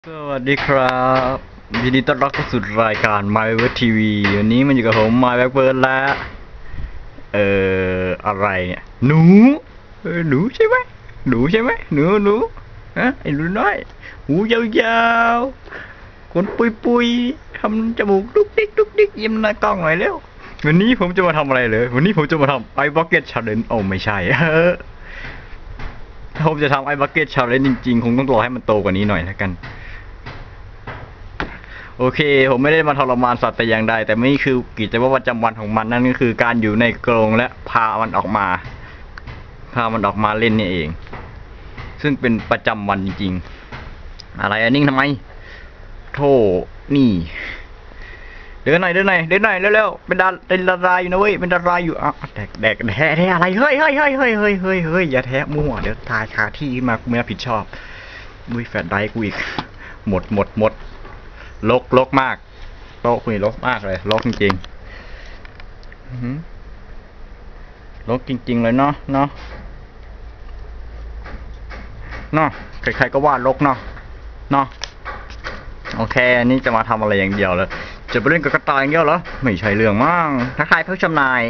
สวัสดีครับยินดีต้อนรับเข้าสู่รายการ My Web TV วันนี้มันอยู่กับผม My Blackbird และอะไรเนี่ยหนูหนูใช่ไหมหนูใช่ไหมหนูฮะไอ้หนูน้อยหูยาวๆขนปุยทำจมูกดุกดิกยิ้มหน้ากล้องหน่อยเร็ววันนี้ผมจะมาทำอะไรเลยวันนี้ผมจะมาทำ Ice Bucket Challenge โอ้ไม่ใช่ถ้าผมจะทำ Ice Bucket Challenge จริงๆคงต้องรอให้มันโตกว่านี้หน่อยแล้วกันโอเคผมไม่ได้มาทรมานสัตว์แต่อย่างใดแต่นี่คือกิจวัตรประจำวันของมันนั่นก็คือการอยู่ในกรงและพามันออกมาเล่นนี่เองซึ่งเป็นประจำวันจริงๆอะไรอันนิ่งทำไมโธ่นี่เดินหน่อยเร็วๆเป็นดาราอยู่นะเว้ยเป็นดาราอยู่อ่ะแดกแท้อะไรเฮ้ยอย่าแท้มั่วเดี๋ยวตายคาที่มากูไม่รับผิดชอบด้วยแฟลชไดรฟ์กูอีกหมดลกมากโต๊ะคุยลกมากเลยลกจริงๆลกจริงๆเลยเนาะใครๆก็ว่าลกเนาะโอเคอันนี้จะมาทำอะไรอย่างเดียวเลยจะไปเล่นกับกระต่ายอย่างเดียวเหรอไม่ใช่เรื่องมั่งทักทายผู้ชมนาย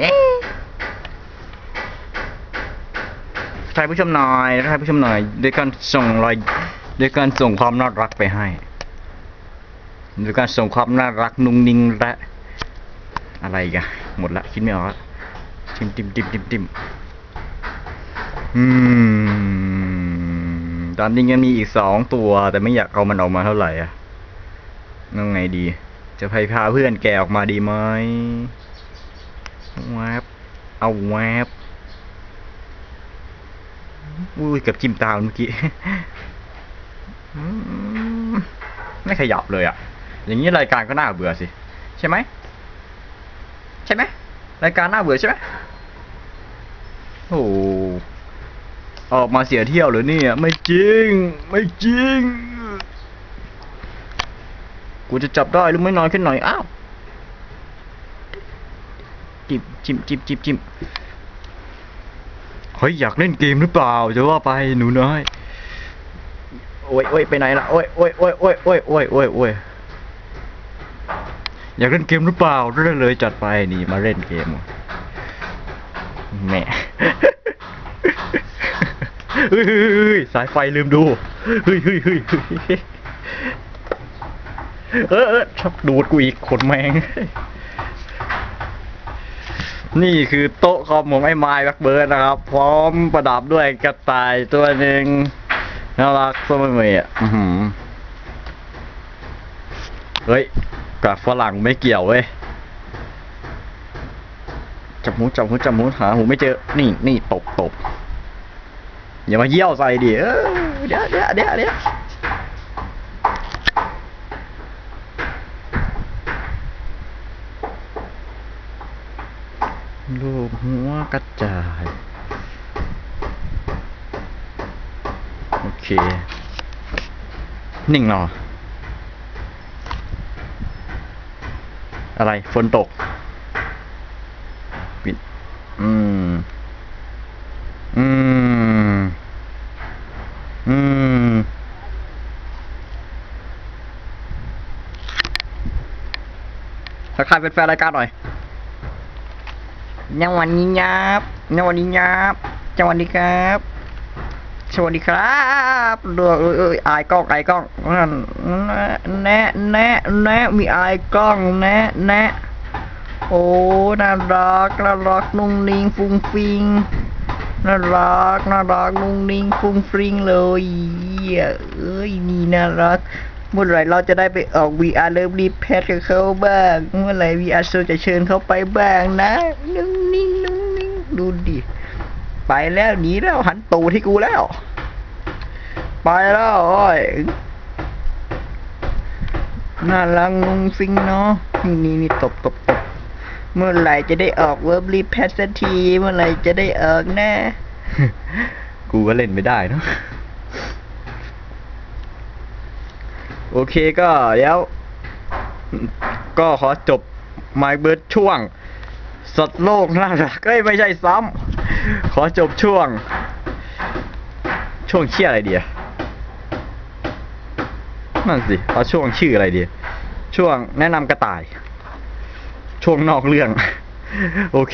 ทักทายผู้ชมนายด้วยการส่งความน่ารักไปให้โดยการส่งความน่ารักนุ่งนิ่งและอะไรกันหมดละคิดไม่ออกละติมตอนนี้ยังมีอีก2 ตัวแต่ไม่อยากเอามันออกมาเท่าไหร่อ่ะนั่งไงดีจะพาเพื่อนแกออกมาดีไหมแวบเอาแวบอุ้ยกับจิ้มตาเมื่อกี้ไม่ขยับเลยอ่ะอย่างนี้รายการก็น่าเบื่อสิใช่ไหมรายการน่าเบื่อใช่ไหมโอ้ออกมาเสียเที่ยวหรือเนี่ยไม่จริงกูจะจับได้หรือไม่น้อยขึ้นหน่อยอ้าวจิ้มเฮ้ยอยากเล่นเกมหรือเปล่าจะว่าไปหนูน้อยโอ้ยไปไหนล่ะโอ้ยอยากเล่นเกมหรือเปล่าได้เลยจัดไปนี่มาเล่นเกมแม่เฮ้ยสายไฟลืมดูเฮ้ยชอบดูดกูอีกขนแมงนี่คือโต๊ะคอมของไอ้ไม้แบ็คเบิร์ดนะครับพร้อมประดับด้วยกระต่ายตัวหนึ่งน่ารักสมัยใหม่อ่ะเฮ้ยกับฝรั่งไม่เกี่ยวเว้ยจับหูหาหูไม่เจอนี่ตบอย่ามาเยี่ยวใส่ดิเดี๋ยวลูกหัวกระจายโอเคนิ่งหนออะไรฝนตกปิดทักทายเป็นแฟนรายการหน่อยสวัสดีครับสวัสดีครับดูอายกล้องแนะมีอายกล้องแนะโอ้น่ารักนุ่งนิ่งฟุ้งฟิงน่ารักนุ่งนิ่งฟุ้งฟิงเลยนี่น่ารักเมื่อไหร่เราจะได้ไปออก VR เลิฟรีแพทกับเขาบ้างเมื่อไหร่ VR โซจะเชิญเขาไปบ้างนะนุ่งนิ่งดูดิไปแล้วหนีแล้วหันตูที่กูแล้วไปแล้วโอ้ยน่ารักนุ่งฟิงเนาะนี่ตบเมื่อไหร่จะได้ออกเวิร์บรีแพทสักทีเมื่อไหร่จะได้ออกแน่ กูก็เล่นไม่ได้เนาะโอเคก็เดี๋ยวก็ขอจบ My Bird ช่วงสัตว์โลกน่ารักไม่ใช่ซ้ำขอจบช่วงเชี่ยอะไรเดียนั่นสิเอาช่วงชื่ออะไรดีช่วงแนะนำกระต่ายช่วงนอกเรื่อง โอเค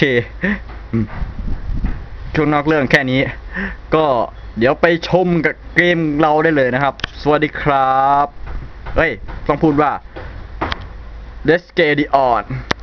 ช่วงนอกเรื่องแค่นี้ก็เดี๋ยวไปชมกับเกมเราได้เลยนะครับสวัสดีครับเฮ้ยต้องพูดว่า Let's get it on